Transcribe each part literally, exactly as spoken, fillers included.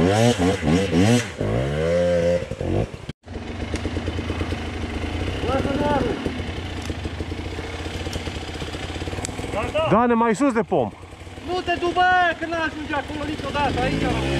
Dane, mai sus de pom. Nu te du, bă, că n-ajunge acolo niciodată, aici.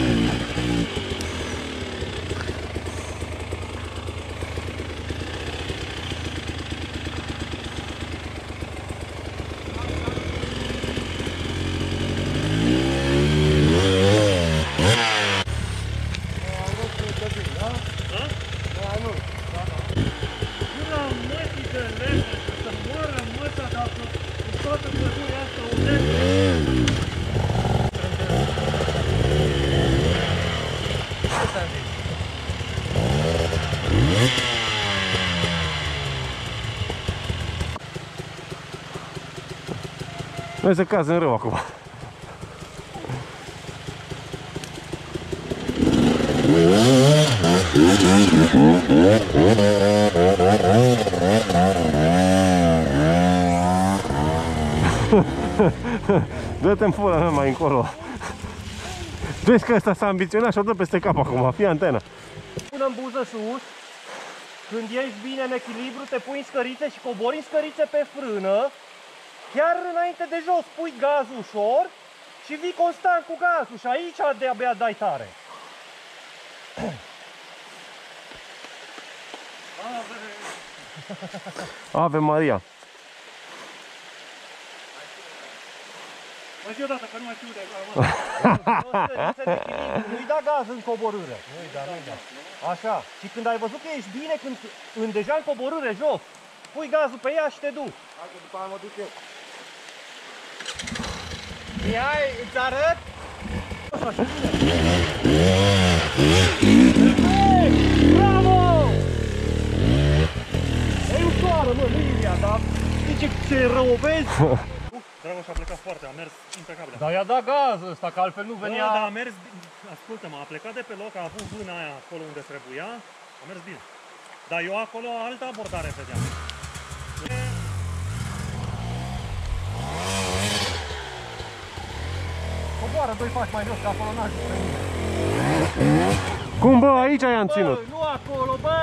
Noi să caz în rău acum. Dă-te-mi pula mea mai încolo. Vezi că ăsta s-a ambiționat și o dă peste cap acum, fii antena. Pune în buză sus. Când ești bine în echilibru, te pui în scărițe și cobori în scărițe pe frână. Chiar înainte de jos pui gazul ușor și vii constant cu gazul și aici de-abia dai tare. Ave Maria. Mă zi odată că nu mai știu de acolo. Nu-i da gaz în coborâre. Nu-i da, nu-i da. Așa. Și când ai văzut că ești bine, când în, deja în coborâre jos, pui gazul pe ea și te duci. Hai că după aia mă duc eu. Hai, îți arăt? Așa, și bine. Bravo! E ușoară, mă, Livia, dar știi ce, ce rău o vezi? Dragoș a plecat foarte, a mers impecabil. Dar i-a dat gaz ăsta, că altfel nu venea... Bă, dar a mers, ascultă-mă, a plecat de pe loc, a avut vâna aia acolo unde trebuia, a mers bine. Dar eu acolo altă abordare vedeam. Coboară doi pași mai jos, că acolo n-ajunge pe mine. Cum, bă, aici i-am ținut. Bă, nu acolo, bă!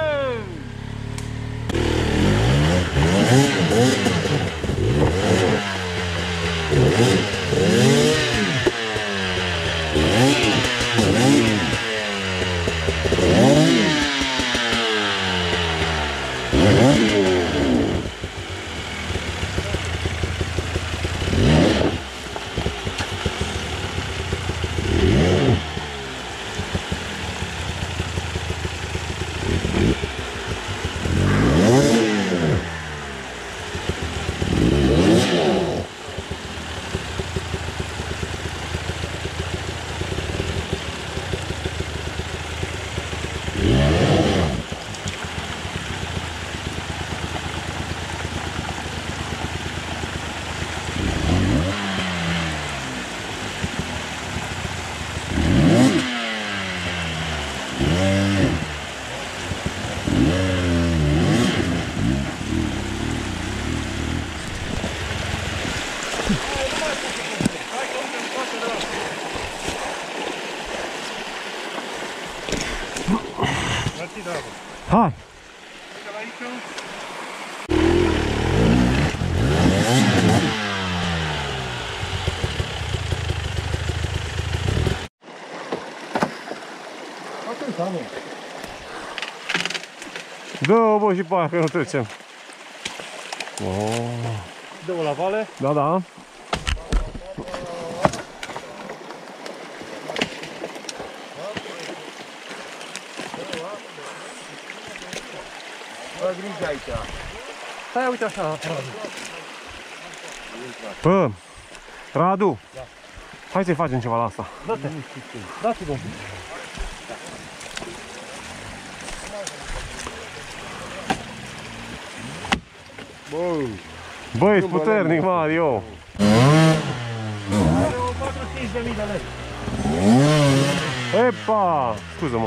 Hai! Dă-o, bă, și pe aia, că nu trecem. Oh. Dă-o la vale? Da, da. Bă, grijă aici. Stai, uite așa, Radu. Bă, Radu, da. Hai să-i facem ceva la asta. Dă-te, dați-i, domnule. Bă, bă, ești puternic, Mario. Are o patruzeci și cinci de mii de lei. Epa! Scuză-mă.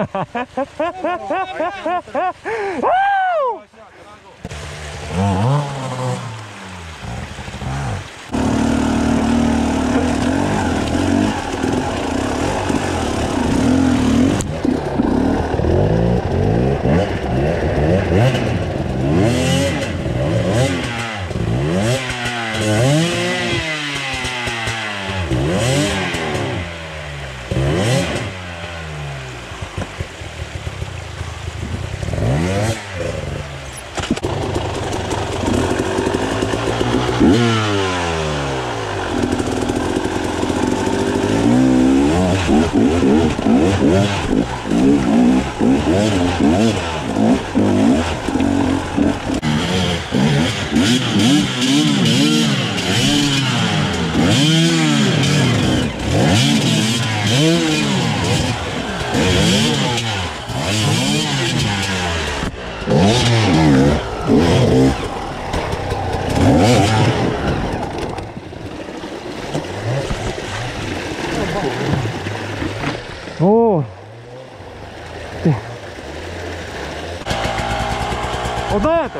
Oh! Odată!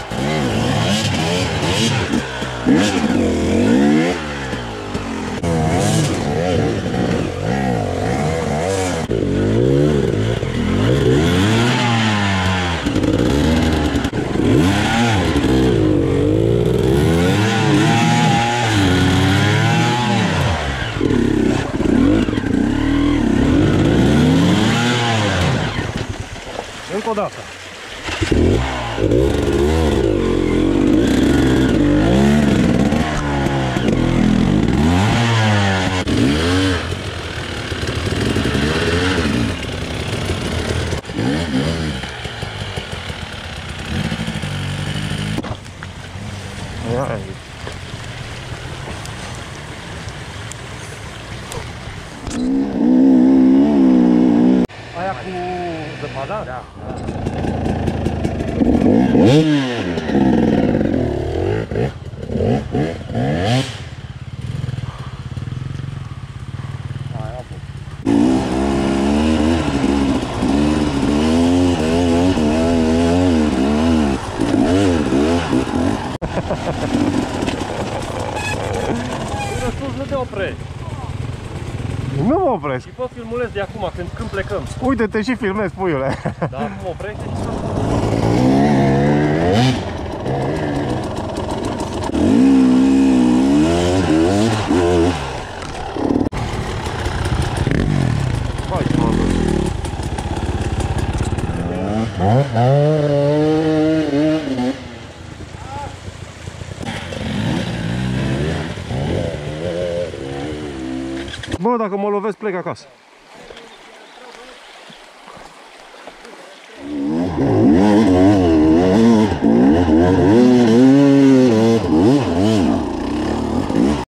Încă o dată. Aia cu zăpada? Da. Nu te oprești. Nu mă opresc. Și pot filmulez de acum, când, când plecăm. Uite, te și filmez, puiule. Dar acum oprește și să... Hai, ce m-am dus. Bă, dacă mă lovesc, plec acasă.